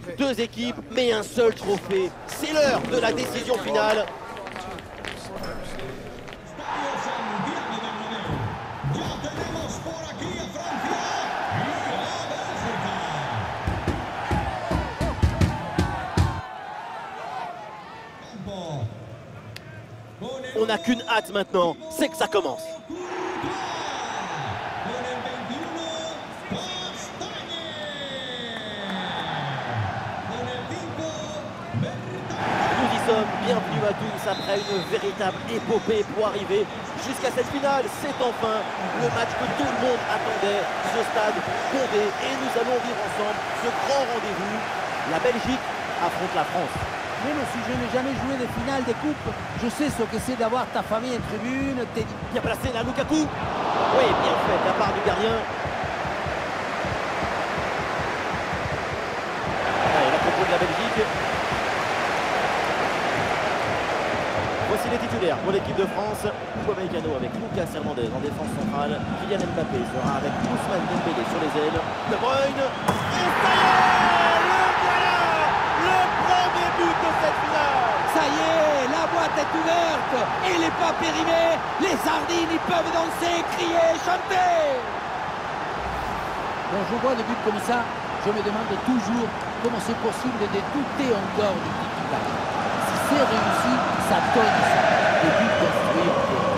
Deux équipes, mais un seul trophée. C'est l'heure de la décision finale. On n'a qu'une hâte maintenant, c'est que ça commence. Nous y sommes, bienvenue à tous après une véritable épopée pour arriver jusqu'à cette finale. C'est enfin le match que tout le monde attendait, ce stade bondé, et nous allons vivre ensemble ce grand rendez-vous. La Belgique affronte la France. Même si je n'ai jamais joué des finales des coupes, je sais ce que c'est d'avoir ta famille en tribune, tes... Bien placé là, Lukaku. Oui, bien fait de la part du gardien. Allez, la propos de la Belgique. Voici les titulaires pour l'équipe de France. Upamecano avec Lucas Hernandez en défense centrale. Kylian Mbappé sera avec Ousmane Dembélé sur les ailes. De Bruyne. Et ça y est, le voilà, le premier but de cette finale. Ça y est, la boîte est ouverte, il n'est pas périmé, les sardines ils peuvent danser, crier, chanter. Quand je vois des buts comme ça, je me demande toujours comment c'est possible de douter encore du tiki-taka. Si c'est réussi, ça donne ça, des buts construits en fait.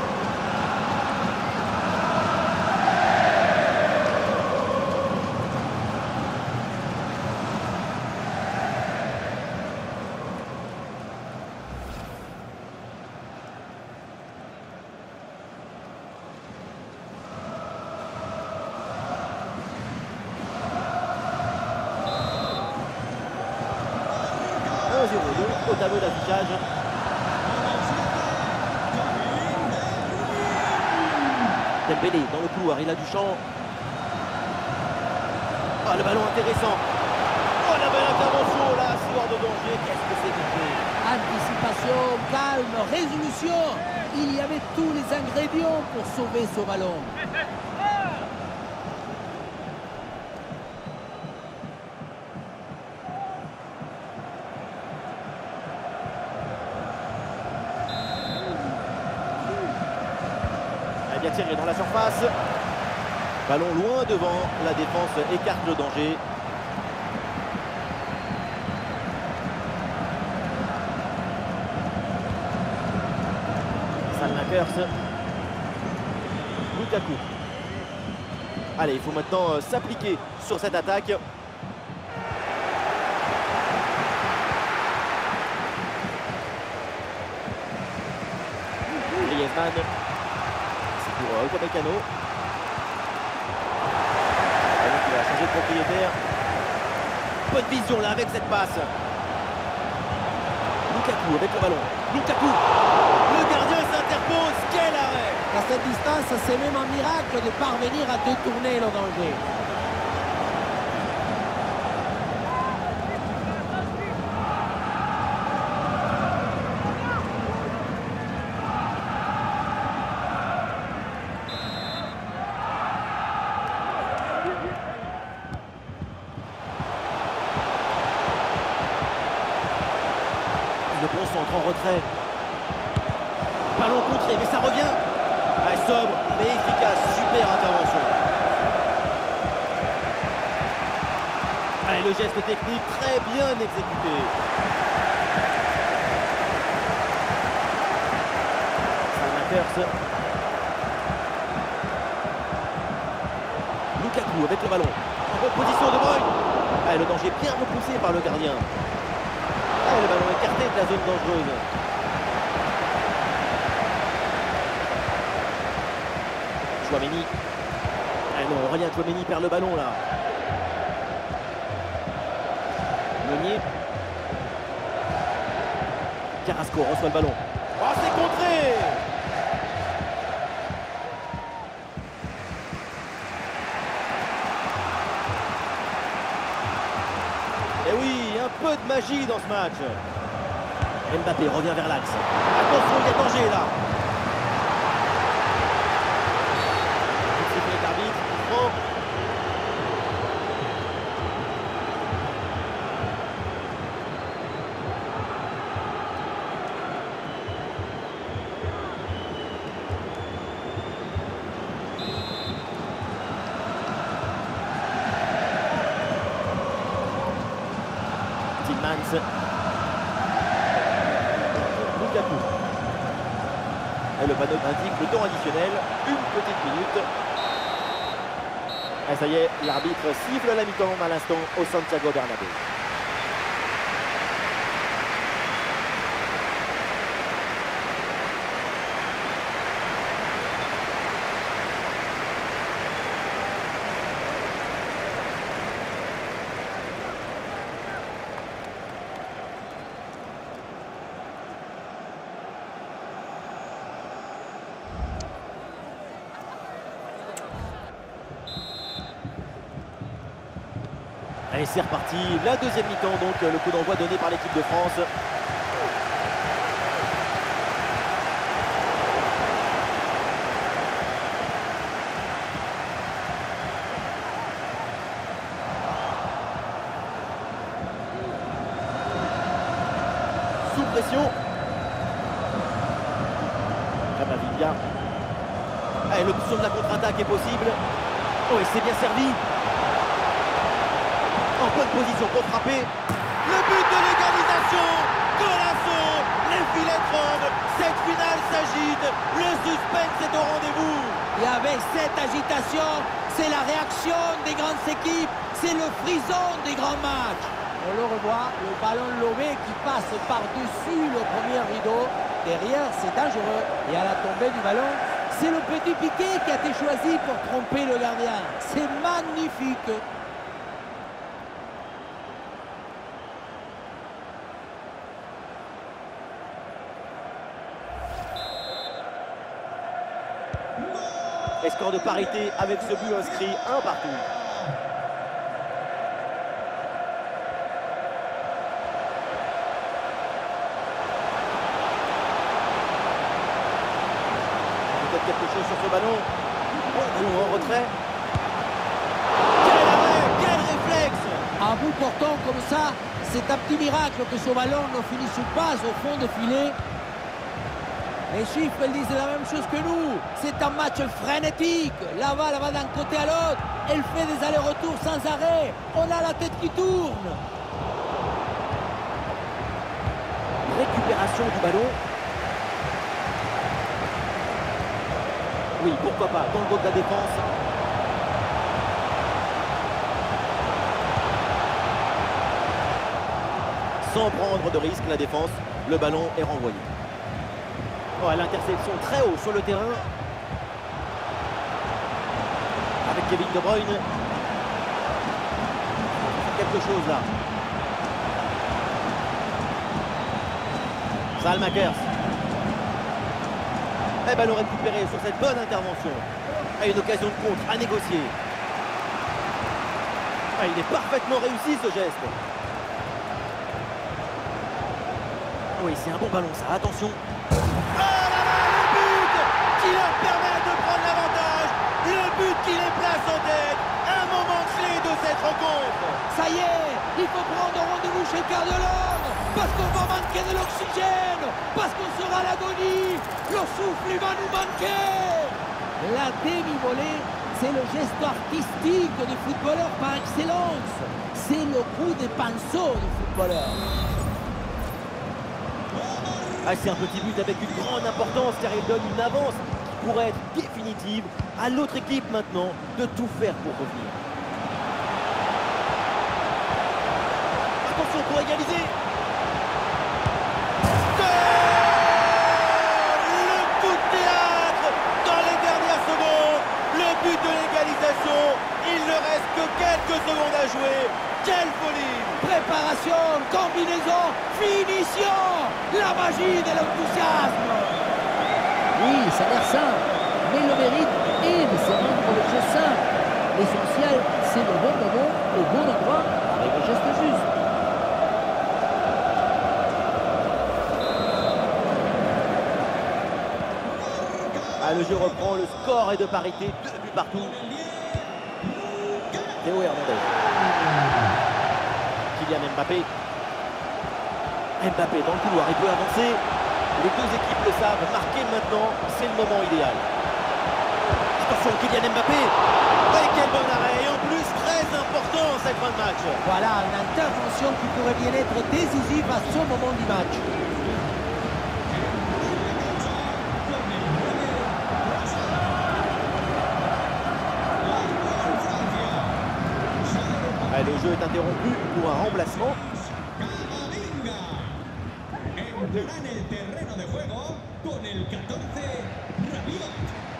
Au tableau d'affichage. Dembélé dans le couloir, il a du champ. Oh, le ballon intéressant. Oh, la belle intervention là, c'est hors de danger. Qu'est-ce que c'est que ça? Anticipation, calme, résolution. Il y avait tous les ingrédients pour sauver ce ballon. Bien tiré dans la surface. Ballon loin devant, la défense écarte le danger. Salmakers. Lukaku. Allez, il faut maintenant s'appliquer sur cette attaque. Griezmann. Pour Upamecano. Il va changer de propriétaire. Bonne vision là avec cette passe. Lukaku avec le ballon. Lukaku. Le gardien s'interpose. Quel arrêt! À cette distance, c'est même un miracle de parvenir à détourner le danger. Le bon centre en retrait. Ballon contré, mais ça revient. Ah, sobre, mais efficace. Super intervention. Allez, le geste technique très bien exécuté. Salmakers. Lukaku avec le ballon. En bonne position de Bruyne. Ah, le danger bien repoussé par le gardien. Ah, le ballon écarté de la zone dangereuse. Tchouaméni. Ah non, rien, Tchouaméni perd le ballon là. Meunier. Carrasco reçoit le ballon. Oh, c'est contré! Et oui, un peu de magie dans ce match. Mbappé revient vers l'axe. Attention, il y a danger là. C'est l'arbitre. Tillmans. Lukaku. Et le panneau indique le temps additionnel, une petite minute. Et ça y est, l'arbitre siffle la mi-temps à l'instant au Santiago Bernabéu. Allez, c'est reparti, la deuxième mi-temps, donc le coup d'envoi donné par l'équipe de France. Sous pression. Camavinga. Allez, l'option de la contre-attaque est possible. Oh, et c'est bien servi. En bonne position pour frapper. Le but de l'égalisation. Golasso. Les filets tremblent. Cette finale s'agite. Le suspense est au rendez-vous. Et avec cette agitation, c'est la réaction des grandes équipes. C'est le frisson des grands matchs. On le revoit, le ballon lobé qui passe par-dessus le premier rideau. Derrière, c'est dangereux. Et à la tombée du ballon, c'est le petit piqué qui a été choisi pour tromper le gardien. C'est magnifique. Et score de parité avec ce but inscrit, un partout. Peut-être quelque chose sur ce ballon. Bon, ballon en retrait. Quel arrêt, quel réflexe! À bout portant comme ça, c'est un petit miracle que ce ballon ne finisse pas au fond de filet. Les chiffres elles disent la même chose que nous. C'est un match frénétique. La balle va d'un côté à l'autre. Elle fait des allers-retours sans arrêt. On a la tête qui tourne. Récupération du ballon. Oui, pourquoi pas, dans le dos de la défense. Sans prendre de risque, la défense, le ballon est renvoyé. Oh, l'interception très haut sur le terrain. Avec Kevin De Bruyne. Quelque chose là. Salmakers. Et ballon récupéré sur cette bonne intervention. Et une occasion de contre à négocier. Ah, il est parfaitement réussi ce geste. Oui, c'est un bon ballon ça, attention. Qui leur permet de prendre l'avantage, le but qui les place en tête, un moment clé de cette rencontre. Ça y est, il faut prendre rendez-vous chez Cœur de l'Homme, parce qu'on va manquer de l'oxygène, parce qu'on sera à l'agonie, le souffle il va nous manquer. La demi-volée, c'est le geste artistique du footballeur par excellence, c'est le coup des pinceaux du footballeur. Ah, c'est un petit but avec une grande importance car il donne une avance qui pourrait être définitive. À l'autre équipe maintenant de tout faire pour revenir. Attention pour égaliser. Le coup de théâtre dans les dernières secondes. Le but de l'égalisation. Il ne reste que quelques secondes à jouer. Quelle folie! Préparation, combinaison, finition, la magie de l'enthousiasme. Oui, ça a l'air simple, mais le mérite est de se rendre le jeu simple. L'essentiel, c'est le bon moment, au bon endroit, avec le geste juste. Ah, le jeu reprend, le score est de parité, 2 buts partout. Théo Hernandez. Kylian Mbappé. Mbappé dans le couloir, il peut avancer. Les deux équipes le savent, marquer maintenant, c'est le moment idéal. Attention, Kylian Mbappé. Et quel bon arrêt, et en plus très important. défend cette fin de match. Voilà une intervention qui pourrait bien être décisive à ce moment du match. Le jeu est interrompu pour un remplacement. Entrará en el terreno de juego con el 14, Rabiot.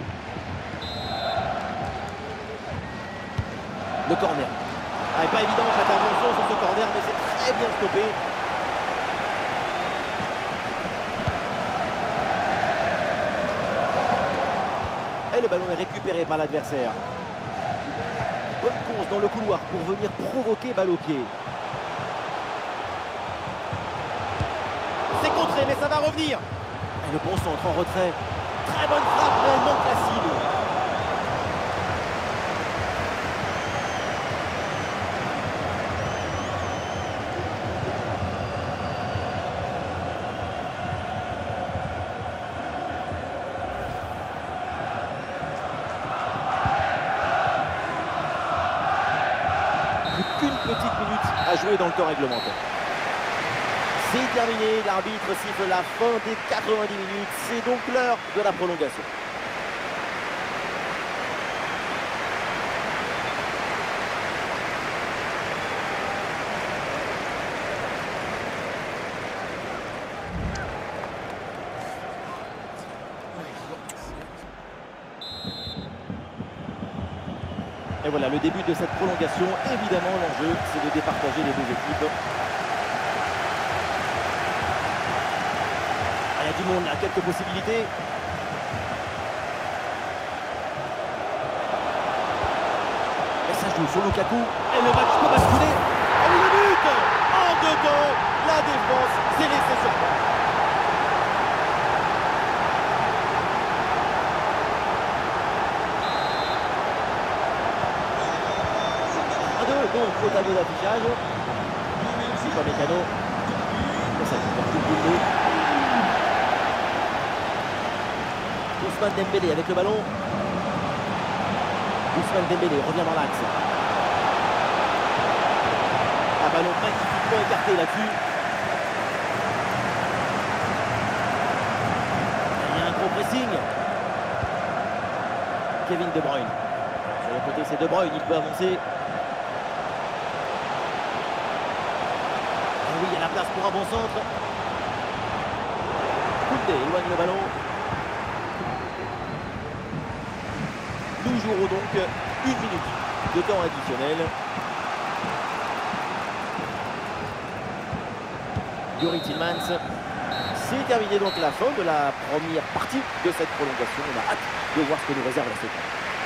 Le corner. Pas évident l'intervention sur ce corner, mais c'est très bien stoppé. Et le ballon est récupéré par l'adversaire. Bonne course dans le couloir pour venir provoquer balle au pied. C'est contré, mais ça va revenir. Et le bon centre en retrait. Très bonne frappe, mais elle manque la cible. Plus qu'une petite minute à jouer dans le temps réglementaire. C'est terminé, l'arbitre siffle la fin des 90 minutes, c'est donc l'heure de la prolongation. Et voilà le début de cette prolongation. Évidemment, l'enjeu, c'est de départager les deux équipes. Il y a du monde là, quelques possibilités. Et ça joue sur Lukaku. Et le match peut basculer. Et le but en dedans. La défense s'est laissée surprendre. Donc au tableau d'affichage. C'est pas Mécano. Et ça fait tout le boulot. Ousmane Dembélé avec le ballon. Ousmane Dembélé revient dans l'axe. Un ballon magnifiquement écarté là-dessus. Il y a un gros pressing. Kevin De Bruyne. Sur le côté, c'est De Bruyne, il peut avancer. Oui, il y a la place pour un bon centre. Koundé éloigne le ballon. Nous jouerons donc une minute de temps additionnel. Youri Tielemans. C'est terminé donc la fin de la première partie de cette prolongation. On a hâte de voir ce que nous réserve la seconde.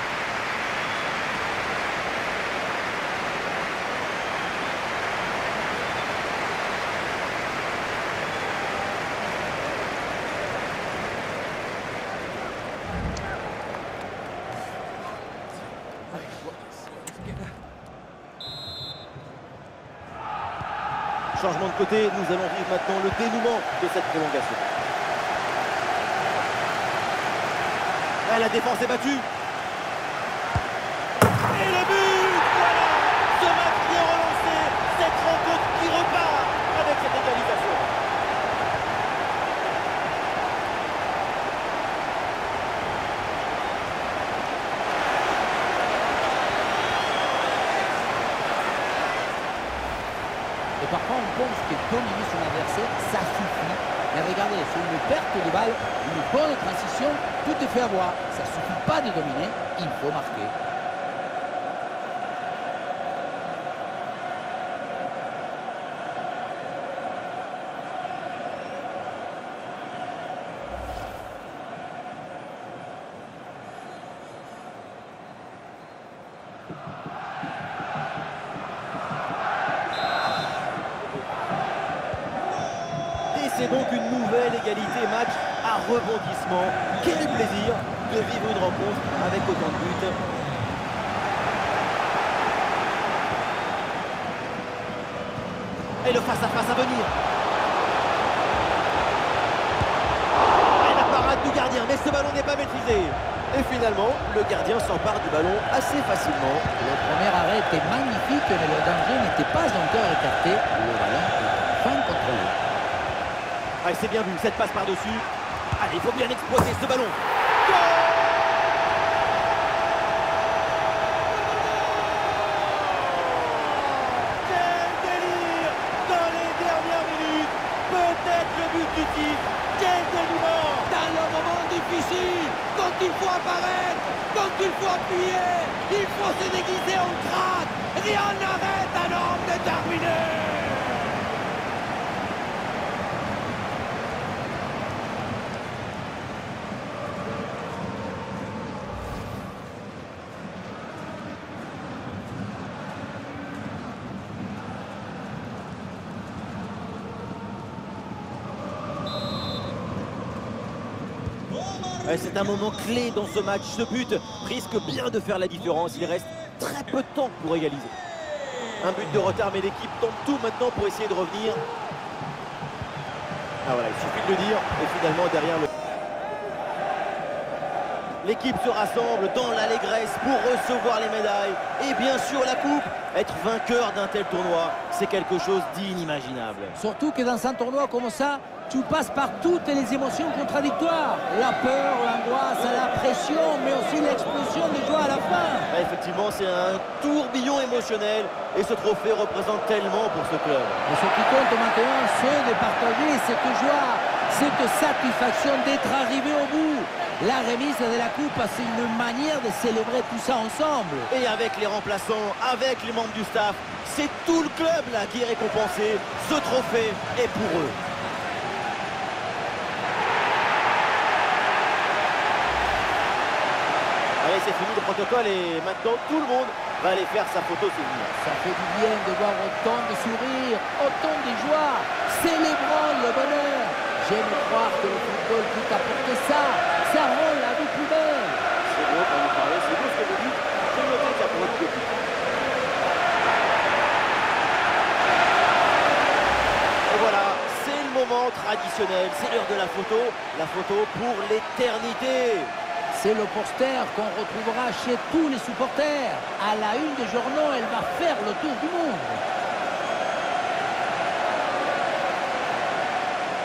Changement de côté, nous allons vivre maintenant le dénouement de cette prolongation. Ah, la défense est battue. Et le but, voilà. Ce match qui est relancé, cette rencontre qui repart avec cette égalisation. Et parfois on pense que dominer son adversaire, ça suffit. Mais regardez, sur une perte de balle, une bonne transition, tout est fait avoir. Ça ne suffit pas de dominer, il faut marquer. C'est donc une nouvelle égalité, match à rebondissement. Quel plaisir de vivre une rencontre avec autant de buts. Et le face-à-face à venir. Et la parade du gardien, mais ce ballon n'est pas maîtrisé. Et finalement, le gardien s'empare du ballon assez facilement. Le premier arrêt était magnifique, mais le danger n'était pas encore écarté. Le ballon est enfin contrôlé. Ah, c'est bien vu, cette passe par-dessus. Allez, il faut bien exploiter ce ballon. Goal! Quel délire dans les dernières minutes. Peut-être le but du titre. Quel dénouement! Dans le moment difficile, quand il faut apparaître, quand il faut appuyer, il faut se déguiser en crack. Rien n'arrête un homme déterminé. C'est un moment clé dans ce match. Ce but risque bien de faire la différence. Il reste très peu de temps pour égaliser. Un but de retard, mais l'équipe tente tout maintenant pour essayer de revenir. Ah voilà, il suffit de le dire. Et finalement, derrière le... L'équipe se rassemble dans l'allégresse pour recevoir les médailles. Et bien sûr, la coupe. Être vainqueur d'un tel tournoi, c'est quelque chose d'inimaginable. Surtout que dans un tournoi comme ça, tu passes par toutes les émotions contradictoires. La peur, l'angoisse, la pression, mais aussi l'explosion de joie à la fin. Effectivement, c'est un tourbillon émotionnel et ce trophée représente tellement pour ce club. Et ce qui compte maintenant, c'est de partager cette joie, cette satisfaction d'être arrivé au bout. La remise de la coupe, c'est une manière de célébrer tout ça ensemble. Et avec les remplaçants, avec les membres du staff, c'est tout le club là qui est récompensé. Ce trophée est pour eux. Allez, c'est fini le protocole et maintenant tout le monde va aller faire sa photo souvenir. Ça fait du bien de voir autant de sourires, autant de joie, célébrant le bonheur. J'aime croire que le football peut apporter ça. Ça rend la vie plus belle. C'est beau quand vous parlez, c'est beau ce que vous dites. Je me dis que ça pourrait être petit. Et voilà, c'est le moment traditionnel, c'est l'heure de la photo pour l'éternité. C'est le poster qu'on retrouvera chez tous les supporters. À la une des journaux, elle va faire le tour du monde.